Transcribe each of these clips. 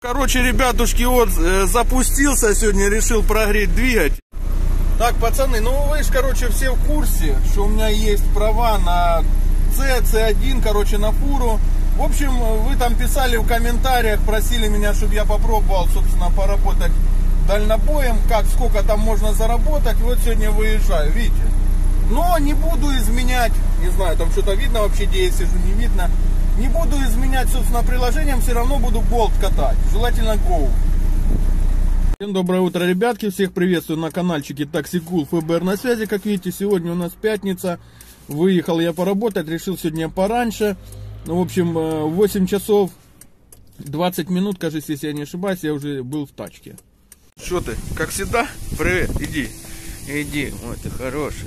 Короче, ребятушки, вот запустился сегодня, решил прогреть двигатель. Так, пацаны, ну вы же, короче, все в курсе, что у меня есть права на C1, короче, на фуру. В общем, вы там писали в комментариях, просили меня, чтобы я попробовал, собственно, поработать дальнобоем, сколько там можно заработать. Вот сегодня выезжаю, видите. Но не буду изменять, не знаю, там что-то видно вообще, где я сижу, не видно. Не буду изменять, собственно, приложением, все равно буду болт катать. Желательно Go. Всем доброе утро, ребятки. Всех приветствую на каналчике Taxi-Cool ФБР на связи. Как видите, сегодня у нас пятница. Выехал я поработать, решил сегодня пораньше. Ну, в общем, 8 часов 20 минут, кажется, если я не ошибаюсь, я уже был в тачке. Что ты, как всегда? Привет, иди. Иди, ой, ты хороший.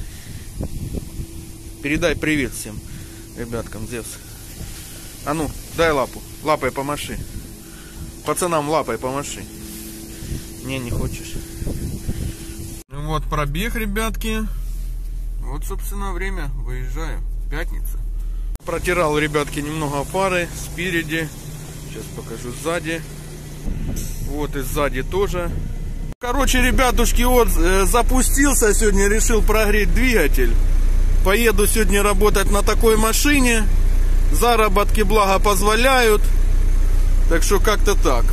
Передай привет всем ребяткам, Зевс. А ну, дай лапу. Лапой помаши. Пацанам лапой помаши. Не хочешь. Ну вот пробег, ребятки. Вот, собственно, время. Выезжаю. Пятница. Протирал, ребятки, немного фары спереди. Сейчас покажу сзади. Вот и сзади тоже. Короче, ребятушки, вот запустился сегодня, решил прогреть двигатель. Поеду сегодня работать на такой машине. Заработки, благо, позволяют. Так что как-то так.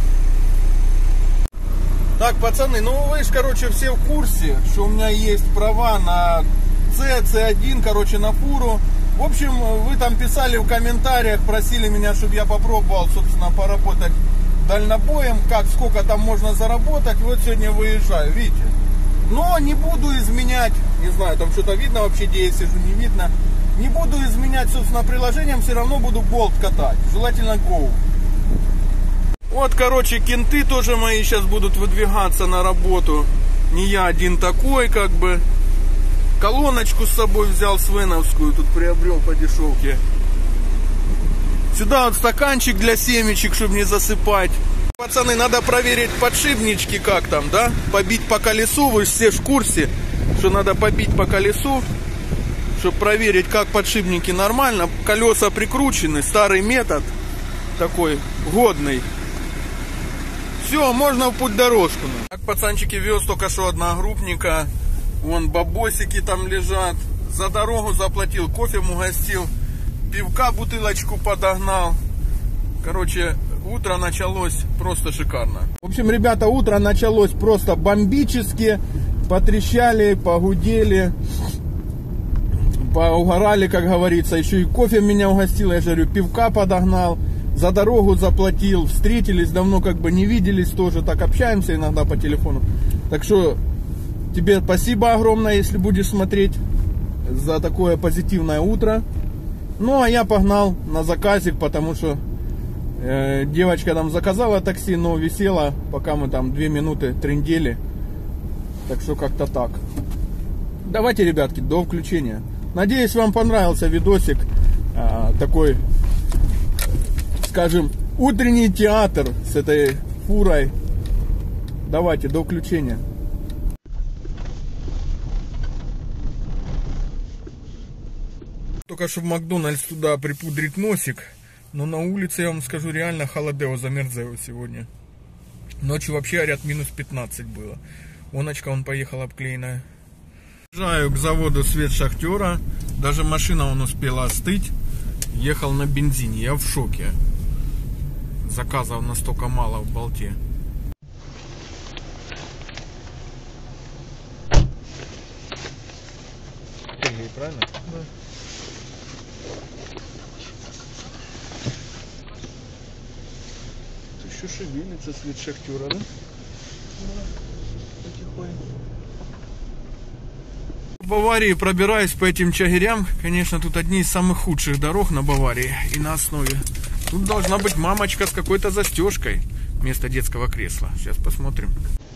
Так, пацаны, ну вы же, короче, все в курсе, что у меня есть права на C1, короче, на фуру. В общем, вы там писали в комментариях, просили меня, чтобы я попробовал, собственно, поработать дальнобоем, сколько там можно заработать. Вот сегодня выезжаю, видите. Но не буду изменять, не знаю, там что-то видно вообще, где я сижу, не видно. Не буду изменять, собственно, приложением, все равно буду болт катать. Желательно Go. Вот, короче, кенты тоже мои сейчас будут выдвигаться на работу. Не я один такой, как бы. Колоночку с собой взял свеновскую, тут приобрел по дешевке. Сюда вот стаканчик для семечек, чтобы не засыпать. Пацаны, надо проверить подшипнички, как там, да? Побить по колесу, вы все в курсе, что надо побить по колесу, чтобы проверить, как подшипники нормально. Колеса прикручены, старый метод, такой годный. Все, можно в путь дорожку. Так, пацанчики, вез только что одногруппника. Вон бабосики там лежат. За дорогу заплатил, кофе угостил, пивка бутылочку подогнал. Короче, утро началось просто шикарно. В общем, ребята, утро началось просто бомбически. Потрещали, погудели, поугорали, как говорится. Еще и кофе меня угостил, я же говорю, пивка подогнал. За дорогу заплатил, встретились, давно как бы не виделись, тоже так общаемся иногда по телефону. Так что тебе спасибо огромное, если будешь смотреть, за такое позитивное утро. Ну, а я погнал на заказик, потому что девочка там заказала такси, но висела, пока мы там 2 минуты трындели. Так что как-то так. Давайте, ребятки, до включения. Надеюсь, вам понравился видосик, такой, скажем, утренний театр с этой фурой. Давайте, до включения. Только что в Макдональдс туда припудрить носик. Но на улице, я вам скажу, реально холодео, замерзео сегодня. Ночью вообще, говорят, минус 15 было. Оночка, он поехал обклеенная. Приезжаю к заводу «Свет шахтера». Даже машина он успела остыть. Ехал на бензине. Я в шоке. Заказов настолько мало в болте. Правильно? Да. Еще шевелится «Свет шахтера», да? Да, потихоньку. В Баварии пробираюсь по этим чагирям. Конечно, тут одни из самых худших дорог на Баварии. И на основе. Тут должна быть мамочка с какой-то застежкой вместо детского кресла. Сейчас посмотрим.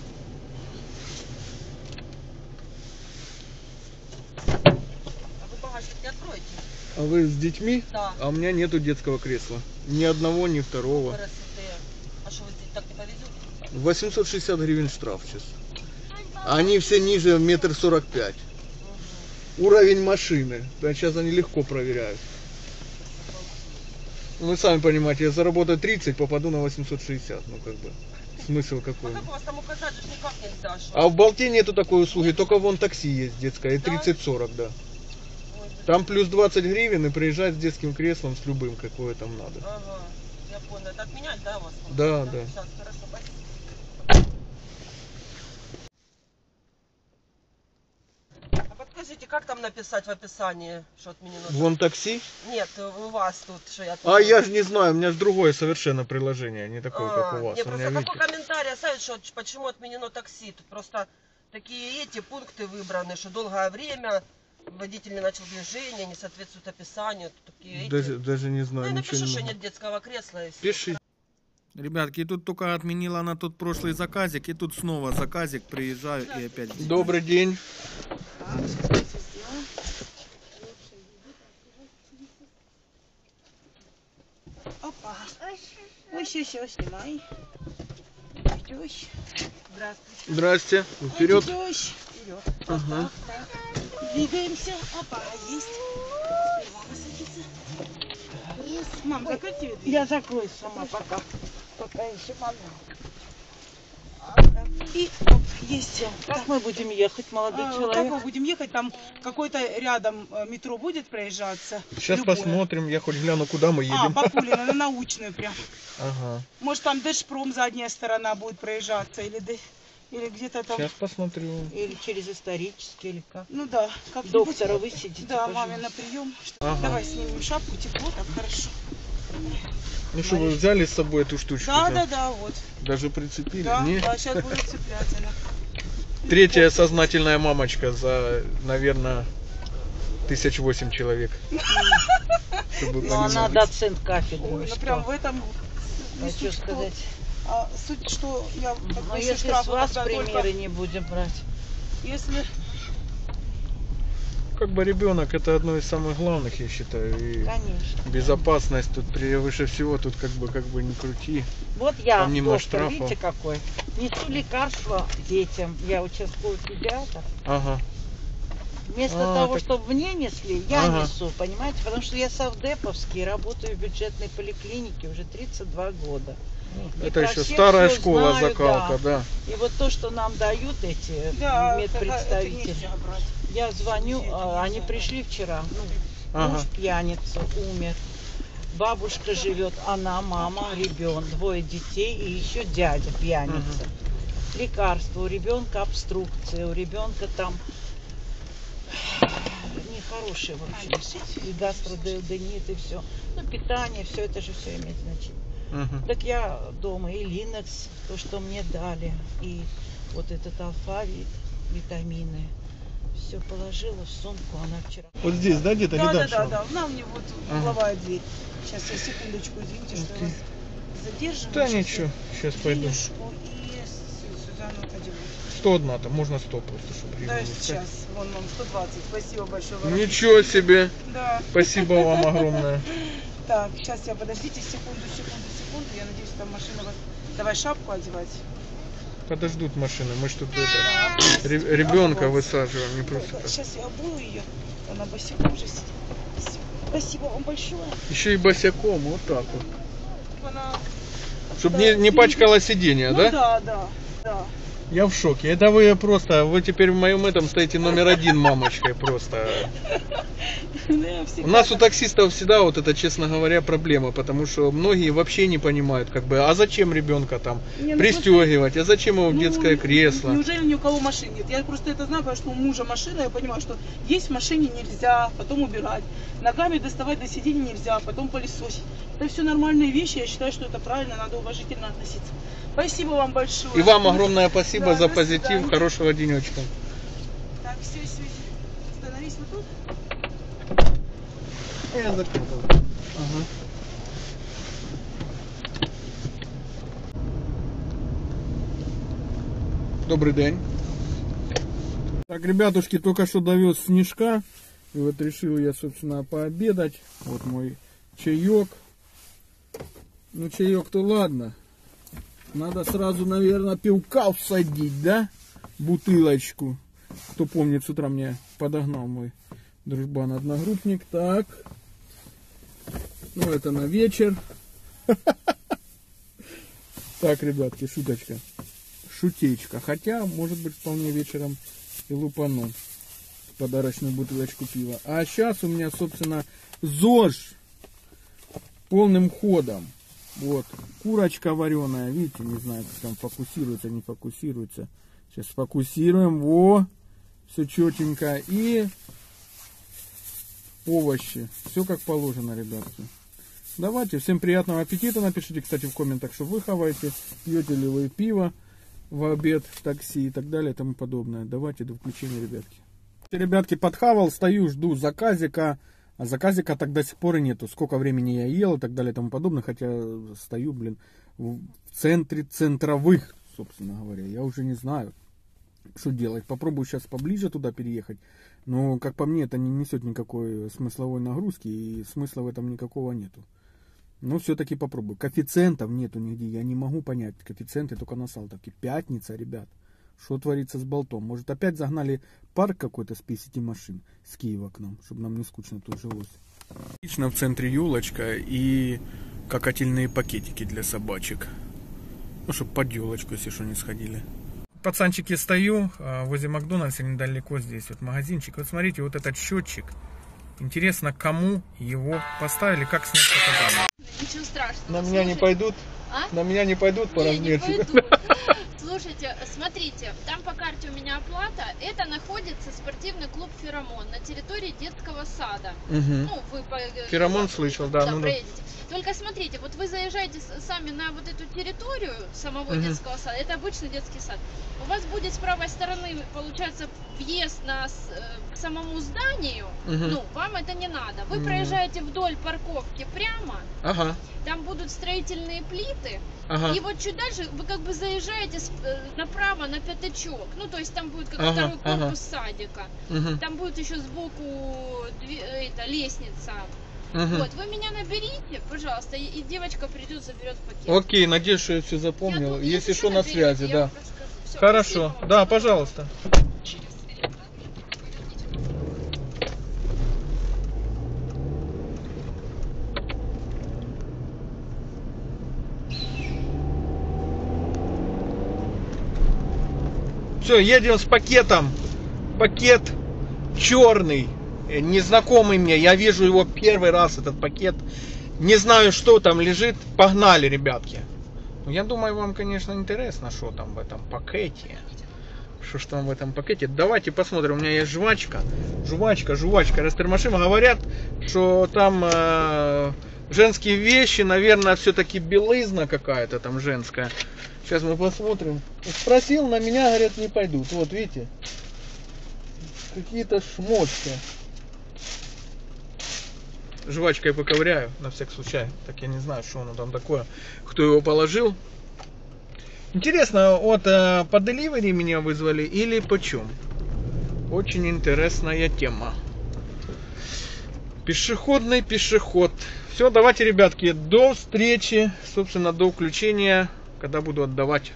А вы багажник не откроете? А вы с детьми? Да. А у меня нету детского кресла. Ни одного, ни второго. А что, вы здесь так не повезете? 860 гривен штраф сейчас. Они все ниже 1,45 м. Уровень машины. Сейчас они легко проверяют. Вы сами понимаете, я заработаю 30, попаду на 860. Ну как бы. Смысл какой? Ну как у вас там указать же никак нельзя. Что? А в Балте нету такой услуги, только вон такси есть детское, и 30-40, да. Ой, Там плюс 20 гривен и приезжать с детским креслом, с любым, какое там надо. ага, я понял. Это отменять, да, у вас? Да, да. Сейчас, хорошо, спасибо. А подскажите, как там написать в описании, что отменено? Вон такси? Нет, у вас тут, что я... А я же не знаю, у меня же другое совершенно приложение, не такое, как у вас. Не, У просто меня, какой видите, комментарий оставить, что почему отменено такси? Тут просто такие эти пункты выбраны, что долгое время водитель не начал движение, не соответствует описанию. Тут такие эти... даже не Ну знаю, и ничего напиши, не что могу. нет детского кресла. И всё. Пиши. Ребятки, тут только отменила на тот прошлый заказик, и тут снова заказик, приезжаю и опять. Добрый день. Опа. Ой, все, снимай. Идешь. Здравствуйте. Здрасте. Вперед. Идешь. Вперед. Ага. Двигаемся. Опа, есть. Мам, закройте дверь. Я закрою сама пока. Пока еще могу. И оп, есть. Как мы будем ехать, молодой человек? Как мы будем ехать? Там какой-то рядом метро будет проезжаться? Сейчас Любое. посмотрим, я хоть гляну, куда мы едем. По Пулино, на научную прям. Ага. Может там Дэшпром задняя сторона будет проезжаться или где-то там. Сейчас посмотрю. Или через исторический, или как? Ну да, как Доктора вы сидите, Да, пожалуйста. маме на прием. Ага. Давай снимем шапку, тепло, так хорошо. Ну что, вы взяли с собой эту штучку? Да, вот. Даже прицепили? Да, Не? да, сейчас будет цепляться. Да. Третья сознательная мамочка за, наверное, 1008 человек. Чтобы Ну, она понимали. доцент кафедры. Ой, вы ну что? прям в этом А не что суть, что, сказать? суть, что я как Ну, бы еще если с штрафы, вас когда примеры только- не будем брать. Если Как бы ребенок это одно из самых главных, я считаю. И Конечно. безопасность тут превыше всего, тут как бы не крути. Вот я, Помимо доктор, штрафа. видите какой? Несу лекарства детям. Я участковый педиатр. Ага. Вместо А, того, так- чтобы мне несли, я Ага. несу, понимаете? Потому что я совдеповский, работаю в бюджетной поликлинике уже 32 года. И Это про еще всех старая всё школа знаю, закалка, да. И вот то, что нам дают эти да, это медпредставители. нельзя брать. Я звоню, Это они нельзя. пришли вчера. Ну, Ага. муж пьяница, умер. Бабушка живет, она, мама, ребенок, двое детей и еще дядя пьяница. Лекарства, у ребенка обструкция, у ребенка там нехорошие, в общем, и гастродеоденит, и все. Ну, питание, все это же все имеет значение. Мгм. Так я дома и Линекс, то, что мне дали, и вот этот алфавит, витамины. Все положила в сумку, она вчера. Вот здесь, да, где-то? Да, не да, дальше да, вам? да. Нам не вот Ага. угловая дверь. Сейчас я секундочку, извините, что я Окей. вас задерживаю. Да Сейчас ничего, я сейчас пойду. денежку и сюда ну пойдем. 100 одна-то, можно 100 просто, чтобы Да, ребенок. сейчас. Вон вам 120. Спасибо большое. вам. Ничего себе! Да. Спасибо вам огромное. Так, сейчас я подождите секунду. Я надеюсь, там машина вас. Давай шапку одевать. Подождут машины, мы ж тут это, ребенка высаживаем, не просто так. Сейчас я обую ее. Она босиком уже сидит. Спасибо вам большое. Еще и босиком, вот так вот. Она... Чтобы Да, не пачкало сиденье, Ну да? да. Я в шоке. Это вы теперь в моем этом стоите номер один мамочкой просто. У нас у таксистов всегда вот это, честно говоря, проблема, потому что многие вообще не понимают, как бы, а зачем ребенка там Не, ну пристегивать, а зачем его в детское кресло? Неужели ни у кого машин нет? Я просто это знаю, потому что у мужа машина, я понимаю, что есть в машине нельзя, потом убирать. Ногами доставать до сиденья нельзя, потом пылесосить. Это все нормальные вещи, я считаю, что это правильно, надо уважительно относиться. Спасибо вам большое. И вам огромное спасибо Да, за до позитив, свидания. хорошего денечка. Так, все, остановись вот тут. Я запутал. Ага. Добрый день. Так, ребятушки, только что довез снежка. И вот решил я, собственно, пообедать. Вот мой чаек. Ну, чаек-то ладно. Надо сразу, наверное, пивка всадить, да? Бутылочку. Кто помнит, с утра мне подогнал мой дружбан-одногруппник. Так. Ну, это на вечер. Так, ребятки, шуточка. Шутечка. Хотя, может быть, вполне вечером и лупану подарочную бутылочку пива. А сейчас у меня, собственно, ЗОЖ полным ходом. Вот. Курочка вареная. Видите, не знаю, как там фокусируется, не фокусируется. Сейчас фокусируем. Во! Все четенько. И овощи. Все как положено, ребятки. Давайте, всем приятного аппетита. Напишите, кстати, в комментах, что вы хаваете. Пьете ли вы пиво в обед, в такси и так далее и тому подобное. Давайте до включения, ребятки. Ребятки, подхавал, стою, жду заказика. А заказика так до сих пор и нету. Сколько времени я ел и так далее и тому подобное. Хотя стою, блин, в центре центровых, собственно говоря. Я уже не знаю, что делать. Попробую сейчас поближе туда переехать. Но, как по мне, это не несет никакой смысловой нагрузки. И смысла в этом никакого нету. Но все-таки попробую. Коэффициентов нету нигде. Я не могу понять. Коэффициенты только на Салтовке. Пятница, ребят. Что творится с болтом? Может, опять загнали парк какой-то с 50 машин с Киева к нам, чтобы нам не скучно тут жилось. Лично в центре елочка и кокотельные пакетики для собачек. Ну, чтобы под елочку, если что, не сходили. Пацанчики, стою возле Макдональдса недалеко здесь. Вот магазинчик. Вот смотрите, вот этот счетчик. Интересно, кому его поставили, как снять фотографию. Ничего страшного. На меня не пойдут? А? На меня не пойдут по размерчику? Не пойдут. Слушайте, смотрите, там по карте у меня оплата. Это находится спортивный клуб «Феромон» на территории детского сада. Угу. Ну, вы «Феромон» слышал, да. Ну, проедете. Только смотрите, вот вы заезжаете сами на вот эту территорию самого детского сада. Это обычный детский сад. У вас будет с правой стороны, получается, въезд к самому зданию. Ну, вам это не надо. Вы проезжаете вдоль парковки прямо. Ага. Там будут строительные плиты. Ага. И вот чуть дальше вы как бы заезжаете направо на пятачок. Ну, то есть там будет как второй корпус садика. Там будет еще сбоку лестница. Вот, вы меня наберите, пожалуйста, и девочка придет, заберет пакет. Окей, надеюсь, что я все запомнил. Если что, на связи, да. Все, хорошо, да, пожалуйста. Все, едем с пакетом. Пакет черный, незнакомый мне. Я вижу его первый раз, этот пакет. Не знаю, что там лежит. Погнали, ребятки. Я думаю, вам, конечно, интересно, что там в этом пакете. Что ж там в этом пакете. Давайте посмотрим. У меня есть жвачка. Жвачка. Растормошим. Говорят, что там женские вещи, наверное, все-таки белизна какая-то там женская. Сейчас мы посмотрим. Спросил, на меня, говорят, не пойдут. Вот, видите? Какие-то шмотки. Жвачкой поковыряю, на всякий случай. Так я не знаю, что оно там такое. Кто его положил. Интересно, вот по деливери меня вызвали или почем? Очень интересная тема. Пешеходный пешеход. Все, давайте, ребятки, до встречи. Собственно, до включения, когда буду отдавать.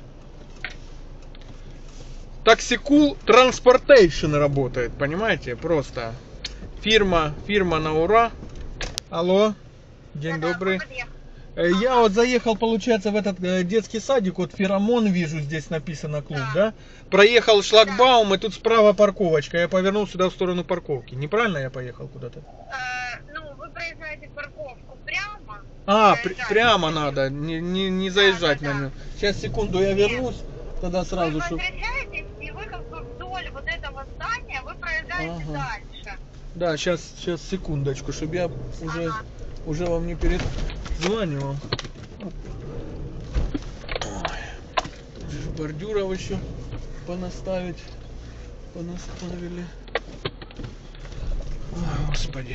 Таксикул Transportation работает, понимаете? Просто фирма на ура. Алло, день добрый. Я вот заехал, получается, в этот детский садик, вот «Феромон», вижу, здесь написано клуб, да? Проехал шлагбаум, и тут справа парковочка. Я повернул сюда в сторону парковки. Неправильно я поехал куда-то? Ну, вы проезжаете парковку прямо. Прямо надо, не заезжать на нее. Сейчас, секунду, я вернусь, тогда сразу. Вы возвращаетесь, и вы как бы вдоль вот этого здания, вы проезжаете дальше. Да, сейчас, секундочку, чтобы я уже вам не перезванивал. Бордюров еще понаставили. Ой, господи.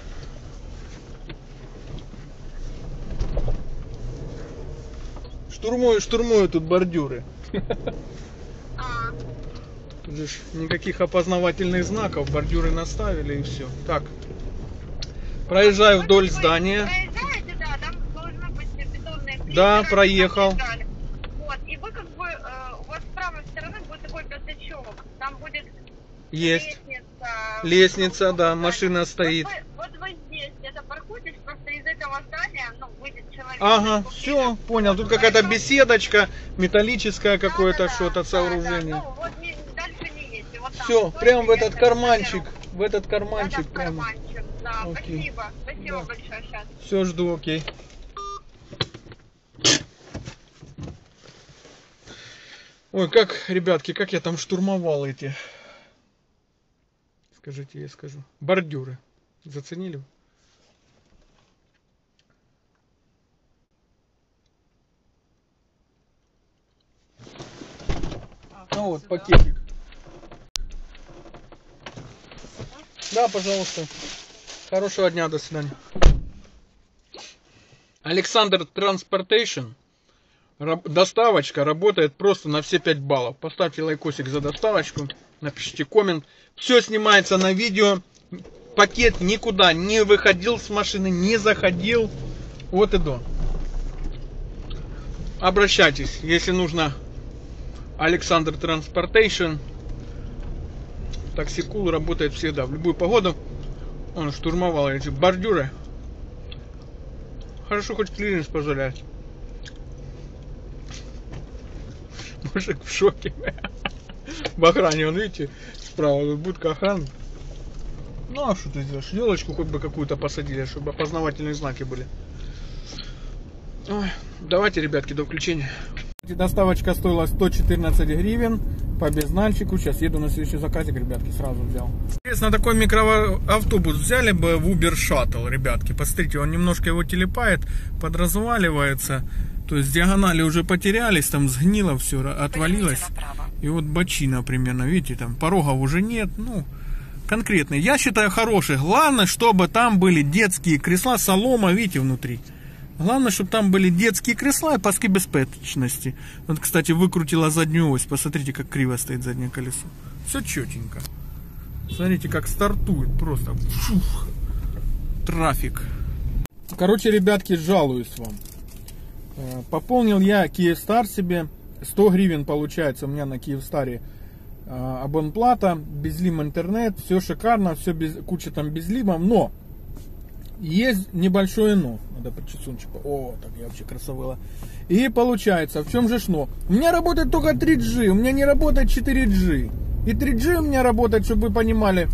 Штурмую тут бордюры. Тут же никаких опознавательных знаков, бордюры наставили и все. Так, проезжаю вдоль здания. Проезжаете, да, там должны быть бетонные плиты. Да, проехал. Вот, и вы как бы, у вас с правой стороны будет такой пятачок. Там будет лестница, да, машина стоит. Вот вы здесь где-то паркуйтесь, просто из этого здания Ага, все, понял. Тут какая-то беседочка, металлическое какое-то что-то сооружение. Ну, вот дальше не едьте. Вот там. Все, прям в этот карманчик. В этот Да, карманчик в прямо. карманчик. Да, Окей. спасибо. Спасибо Да. большое. Сейчас. Все, жду, окей. Ой, как, ребятки, как я там штурмовал эти, скажите, я скажу, бордюры. Заценили? Ну вот, пакетик. Да, пожалуйста. Хорошего дня, до свидания. Александр Транспортейшн. Доставочка работает просто на все 5 баллов. Поставьте лайкосик за доставочку. Напишите коммент. Все снимается на видео. Пакет никуда не выходил с машины, не заходил. Вот и до. Обращайтесь, если нужно. Александр Транспортейшн. Таксикул работает всегда, в любую погоду. Он штурмовал эти бордюры. Хорошо, хоть клиренс позволяет. Мужик в шоке. В охране, он, видите, справа тут будка охраны. Ну, а что ты сделаешь? Елочку хоть бы какую-то посадили, чтобы опознавательные знаки были. Ой, давайте, ребятки, до включения. Доставочка стоила 114 гривен по безнальчику. Сейчас еду на следующий заказик, ребятки, сразу взял. Интересно, такой микроавтобус взяли бы в Uber Shuttle, ребятки. Посмотрите, он немножко его телепает, подразваливается. То есть диагонали уже потерялись, там сгнило все, отвалилось. И вот бочина примерно, видите, там порогов уже нет. Ну, конкретный. Я считаю, хороший. Главное, чтобы там были детские кресла, солома, видите, внутри. Главное, чтобы там были детские кресла и паски безопасности. Вот, кстати, выкрутила заднюю ось. Посмотрите, как криво стоит заднее колесо. Все четенько. Смотрите, как стартует просто. Фух. Трафик. Короче, ребятки, жалуюсь вам. Пополнил я Kyivstar себе. 100 гривен получается у меня на Kyivstar абонплата. Безлим интернет. Все шикарно. Все без, куча там безлимов. Но есть небольшое но. Надо подчесунчик. О, так я вообще красавела. И получается, в чем же но? У меня работает только 3G. У меня не работает 4G. И 3G у меня работает, чтобы вы понимали,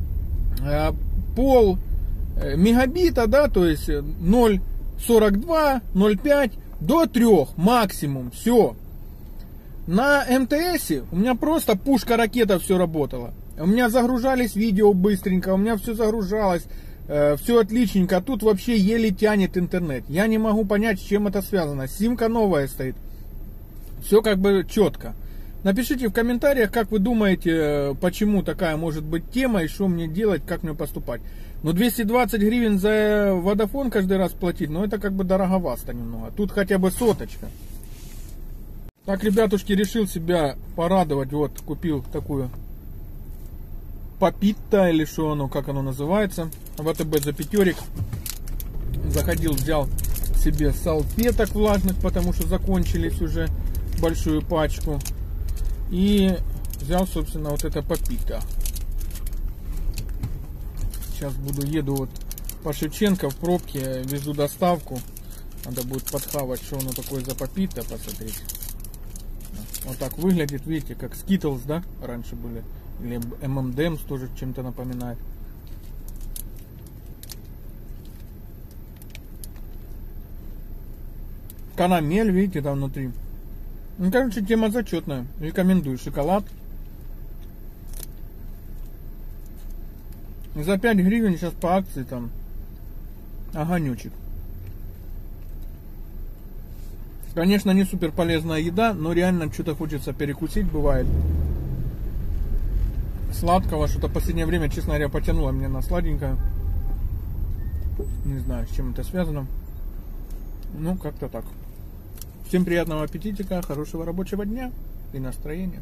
пол мегабита, да, то есть 0,42, 0,5 до 3 максимум. Все. На МТС у меня просто пушка-ракета все работало. У меня загружались видео быстренько, у меня все загружалось. Все отличненько, тут вообще еле тянет интернет. Я не могу понять, с чем это связано. Симка новая стоит. Все как бы четко. Напишите в комментариях, как вы думаете, почему такая может быть тема и что мне делать, как мне поступать. Но 220 гривен за Vodafone каждый раз платить, но это как бы дороговато немного. Тут хотя бы соточка. Так, ребятушки, решил себя порадовать. Вот, купил такую Попитта, или что оно, как оно называется, в АТБ за 5. Заходил, взял себе салфеток влажных, потому что закончились уже, большую пачку. И взял, собственно, вот это Попитта. Сейчас еду вот по Шевченко в пробке, везу доставку. Надо будет подхавать, что оно такое за Попитта, посмотреть. Вот так выглядит, видите, как Skittles, да, раньше были. Или M&M's тоже чем-то напоминает. Карамель, видите, там внутри. Ну, короче, тема зачетная. Рекомендую. Шоколад. За 5 гривен сейчас по акции там огонечек. Конечно, не супер полезная еда, но реально что-то хочется перекусить, бывает. Сладкого, что-то в последнее время, честно говоря, потянуло меня на сладенькое. Не знаю, с чем это связано. Ну, как-то так. Всем приятного аппетитика, хорошего рабочего дня и настроения.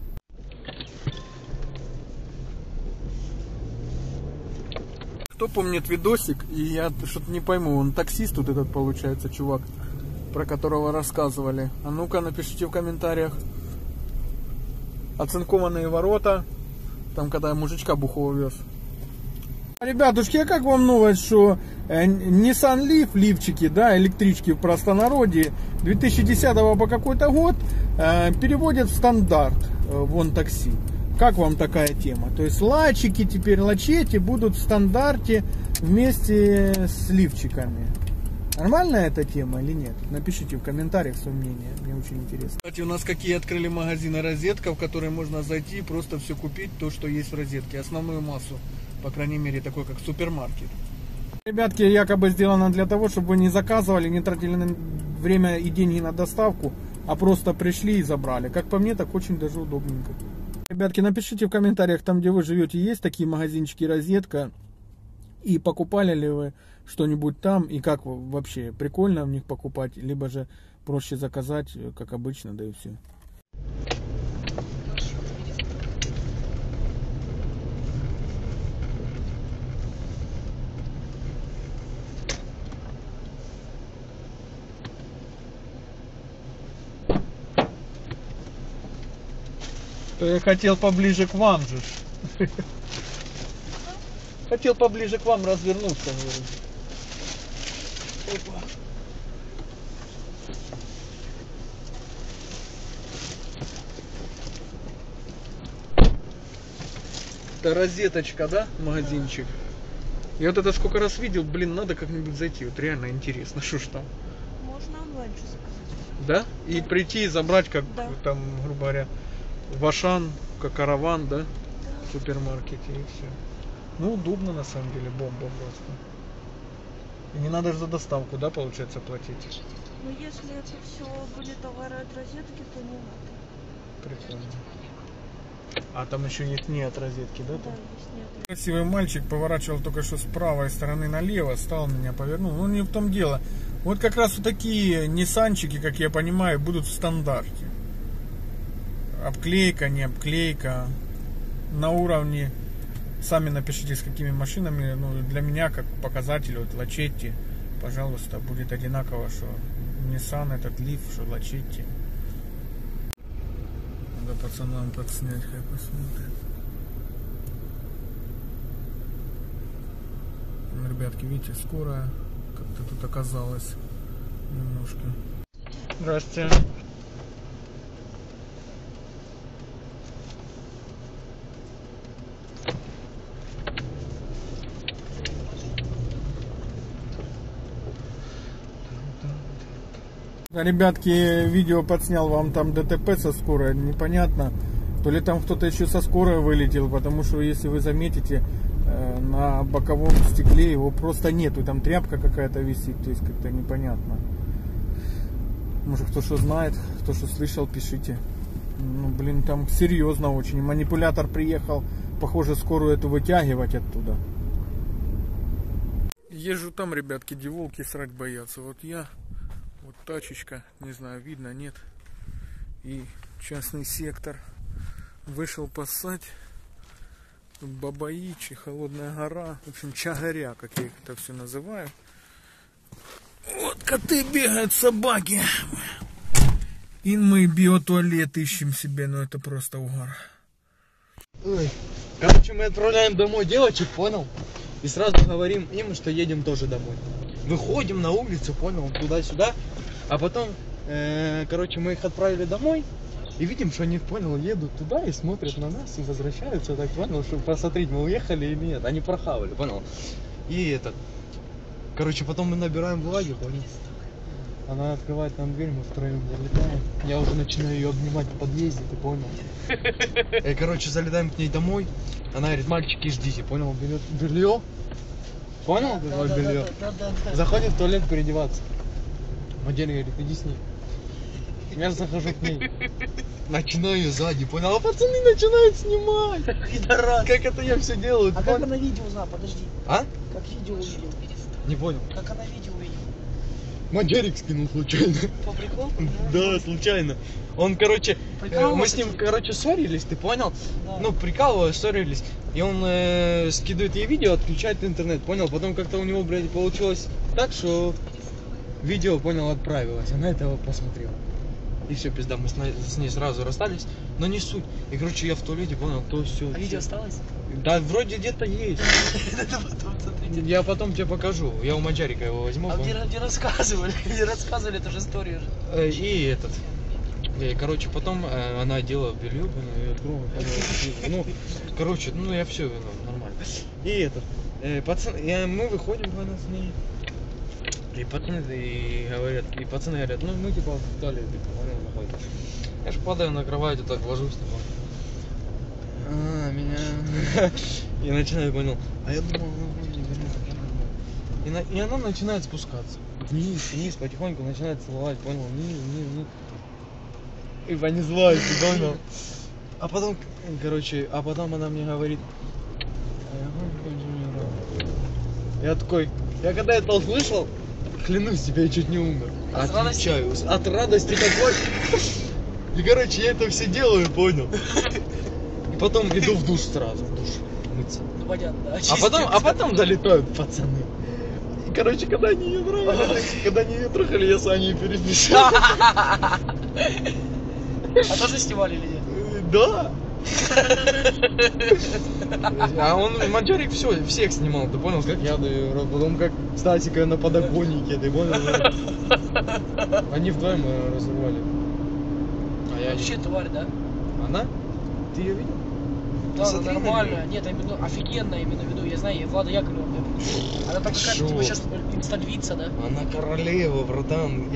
Кто помнит видосик, и я что-то не пойму, он таксист вот этот получается, чувак, про которого рассказывали. А ну-ка, напишите в комментариях. Оцинкованные ворота. Там, когда я мужичка бухого вез. Ребятушки, а как вам новость, что Nissan Leaf, лифчики, да, электрички в простонародье, 2010 по какой-то год переводят в стандарт вон такси. Как вам такая тема? То есть лачики теперь, лачети будут в стандарте вместе с лифчиками. Нормальная эта тема или нет? Напишите в комментариях свое мнение, мне очень интересно. Кстати, у нас какие открыли магазины розетка, в которые можно зайти и просто все купить, то, что есть в розетке. Основную массу, по крайней мере, такой как супермаркет. Ребятки, якобы сделано для того, чтобы вы не заказывали, не тратили время и деньги на доставку, а просто пришли и забрали. Как по мне, так очень даже удобненько. Ребятки, напишите в комментариях, там где вы живете, есть такие магазинчики розетка, и покупали ли вы что-нибудь там, и как вообще, прикольно в них покупать, либо же проще заказать, как обычно, да и все. Я хотел поближе к вам же. Хотел поближе к вам развернуться. Опа. Это розеточка, да, магазинчик? Я вот это сколько раз видел, блин, надо как-нибудь зайти. Вот реально интересно, что ж там. Можно онлайн же заказать. Да? И прийти и забрать, как Да. там, грубо говоря, в Ашан, как караван, да? В супермаркете и все. Ну, удобно на самом деле, бомба просто. И не надо же за доставку, да, получается, платить? Но если это все были товары от розетки, то не надо. Прикольно. А там еще есть не от розетки, да? Да, там? есть нет. Красивый мальчик поворачивал только что с правой стороны налево, стал меня повернул. Ну, не в том дело. Вот как раз вот такие ниссанчики, как я понимаю, будут в стандарте. Обклейка, не обклейка. На уровне, сами напишите, с какими машинами. Ну, для меня, как показатель, вот Лачетти, пожалуйста, будет одинаково, что Nissan, этот Leaf, что Лачетти. Надо пацанам подснять, как посмотрят. Ребятки, видите, скорая как-то тут оказалась немножко. Здравствуйте. Ребятки, видео подснял вам там ДТП со скорой, непонятно, то ли там кто-то еще со скорой вылетел, потому что если вы заметите, на боковом стекле его просто нету, там тряпка какая-то висит, то есть как-то непонятно. Может, кто что знает, кто что слышал, пишите. Ну, блин, там серьезно очень. Манипулятор приехал, похоже, скорую эту вытягивать оттуда. Езжу там, ребятки, где волки срать боятся. Вот я, вот тачечка, не знаю, видно, нет. И частный сектор. Вышел поссать. Бабаичи, Холодная гора. В общем, Чагаря, как я их это все называю. Вот коты бегают, собаки. И мы биотуалет ищем себе, но это просто угар. Ой. Короче, мы отправляем домой девочек, понял? И сразу говорим им, что едем тоже домой. Выходим на улицу, понял, туда-сюда. А потом, короче, мы их отправили домой. И видим, что они, понял, едут туда и смотрят на нас и возвращаются, так, понял, чтобы посмотреть, мы уехали или нет. Они прохавали, понял? И этот, короче, потом мы набираем влаги, понял? Она открывает нам дверь, мы втроем залетаем. Я уже начинаю ее обнимать в подъезде, ты понял? И, короче, залетаем к ней домой. Она говорит, мальчики, ждите, понял? Берет белье. Понял? Да, белье. Заходит в туалет переодеваться. Модель говорит, иди с ней. Я захожу к ней. Начинаю сзади, понял? А пацаны начинают снимать. Как это я все делаю? А как она видео узнала? Подожди. А? Как видео увидел? Не понял. Как она видео увидела? Маджерик скинул случайно. По приколу? Да, случайно. Он, короче, мы с ним, короче, ссорились, ты понял? Да. Ну, прикалываясь, ссорились. И он скидывает ей видео, отключает интернет, понял? Потом как-то у него, блядь, получилось так, что видео, понял, отправилось. Она этого посмотрела. И все, пизда, мы с ней сразу расстались. Но не суть. И, короче, я в туалете, понял, то все. А видео осталось? Да, вроде где-то есть. Я потом тебе покажу. Я у Маджарика его возьму. А мне рассказывали эту же историю. И этот. Короче, потом она одела белье, ну, короче, ну я все нормально. И этот, пацаны, мы выходим с ней. И пацаны говорят, ну мы типа в туалет находим. Я ж падаю на кровать, вот так ложусь, типа. Меня. И начинаю, понял. А я думал, и она начинает спускаться. Вниз, потихоньку начинает целовать, понял, вниз. И понеслась, ты понял? А потом, короче, она мне говорит, я такой, я когда это услышал, клянусь тебе, я чуть не умер. Отвечаю, от радости такой. И, короче, я это все делаю, понял? И потом иду в душ сразу, мыться. Ну, понятно, да. А потом залетают пацаны. И, короче, когда они ее трахали, я с Аней перемешал. А тоже снимали или нет? Да. А он, Маджарик, всех снимал, ты понял, как я даю рот, потом как Стасика на подоконнике, ты понял? Они вдвоем разрывали. А я вообще тварь, да? Она? Ты ее видел? Да, она нормальная. Нет, я имею в виду, офигенная именно в виду. Я знаю, я Влада Яковлева. Она там какая-то, типа, сейчас инстальвица, да? Она королева, братан.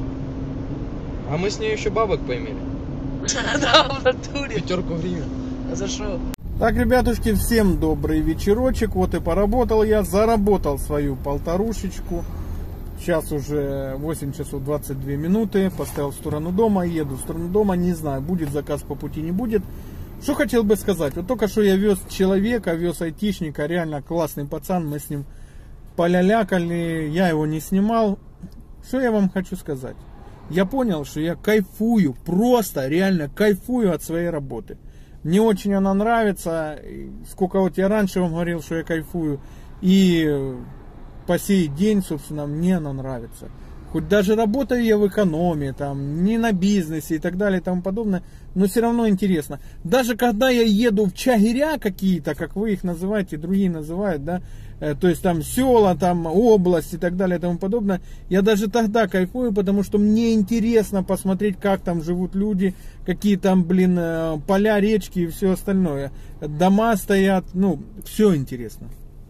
А мы с ней еще бабок поимели. Да, в натуре. 5 гривен. А за что? Так, ребятушки, всем добрый вечерочек. Вот и поработал я, заработал свою полторушечку. Сейчас уже 8 часов 22 минуты. Поставил в сторону дома, еду в сторону дома. Не знаю, будет заказ по пути, не будет. Что хотел бы сказать. Вот только что я вез человека, вез айтишника. Реально классный пацан. Мы с ним полялякали. Я его не снимал. Что я вам хочу сказать. Я понял, что я кайфую, просто реально кайфую от своей работы. Мне очень она нравится. Сколько вот я раньше вам говорил, что я кайфую. И по сей день, собственно, мне она нравится. Хоть даже работаю я в экономии, там, не на бизнесе и так далее и тому подобное. Но все равно интересно. Даже когда я еду в чагиря какие-то, как вы их называете, другие называют, да, то есть там села, там область и так далее и тому подобное, я даже тогда кайфую, потому что мне интересно посмотреть, как там живут люди, какие там, поля, речки и все остальное. Дома стоят, ну, все интересно.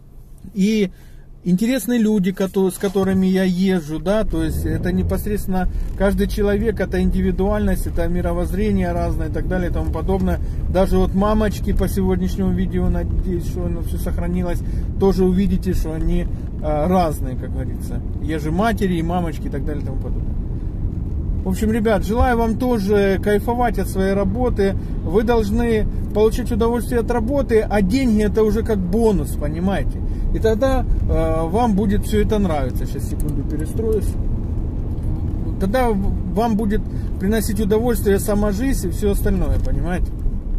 И интересные люди, с которыми я езжу, да, то есть это непосредственно каждый человек, это индивидуальность, это мировоззрение разное и так далее и тому подобное. Даже вот мамочки по сегодняшнему видео, надеюсь, что оно все сохранилось, тоже увидите, что они разные, как говорится. Я же матери и мамочки и так далее и тому подобное. В общем, ребят, желаю вам тоже кайфовать от своей работы. Вы должны получать удовольствие от работы, а деньги это уже как бонус, понимаете? И тогда вам будет все это нравиться. Сейчас, секунду, перестроюсь. Тогда вам будет приносить удовольствие сама жизнь и все остальное, понимаете?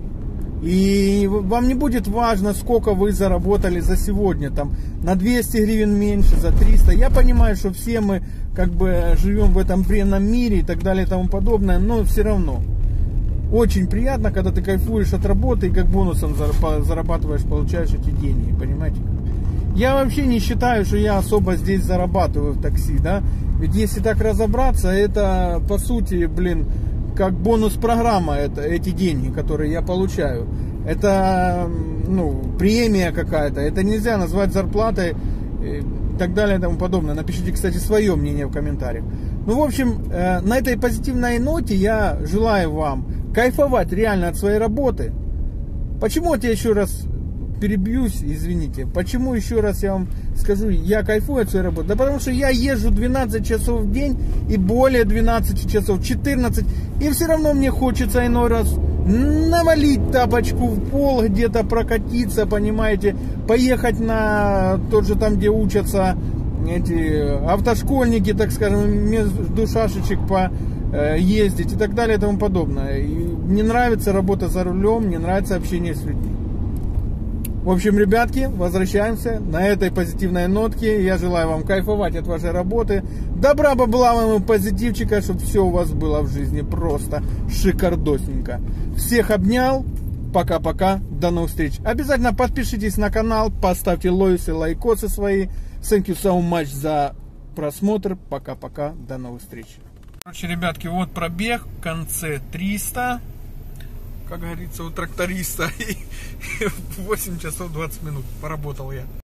И вам не будет важно, сколько вы заработали за сегодня, там, на 200 гривен меньше, за 300. Я понимаю, что все мы как бы живем в этом бренном мире и так далее и тому подобное, но все равно очень приятно, когда ты кайфуешь от работы и как бонусом зарабатываешь, получаешь эти деньги, понимаете? Я вообще не считаю, что я особо здесь зарабатываю в такси, да, ведь если так разобраться, это по сути, как бонус-программа, эти деньги, которые я получаю. Это, премия какая-то. Это нельзя назвать зарплатой и так далее и тому подобное. Напишите, кстати, свое мнение в комментариях. В общем, на этой позитивной ноте я желаю вам кайфовать реально от своей работы. Почему я еще раз перебьюсь, извините. Почему еще раз я вам скажу, я кайфую от своей работы? Да потому что я езжу 12 часов в день и более 12 часов, 14. И все равно мне хочется иной раз навалить тапочку в пол, где-то прокатиться, понимаете, поехать на тот же там, где учатся эти автошкольники, так скажем, между шашечек ездить и так далее и тому подобное. И мне нравится работа за рулем, мне нравится общение с людьми. В общем, ребятки, возвращаемся на этой позитивной нотке. Я желаю вам кайфовать от вашей работы. Добра, бабла вам и позитивчика, чтобы все у вас было в жизни просто шикардосненько. Всех обнял. Пока-пока. До новых встреч. Обязательно подпишитесь на канал, поставьте лойсы, лайкосы свои. Thank you so much за просмотр. Пока-пока. До новых встреч. Короче, ребятки, вот пробег в конце 300. Как говорится, у тракториста. 8 часов 20 минут. Поработал я.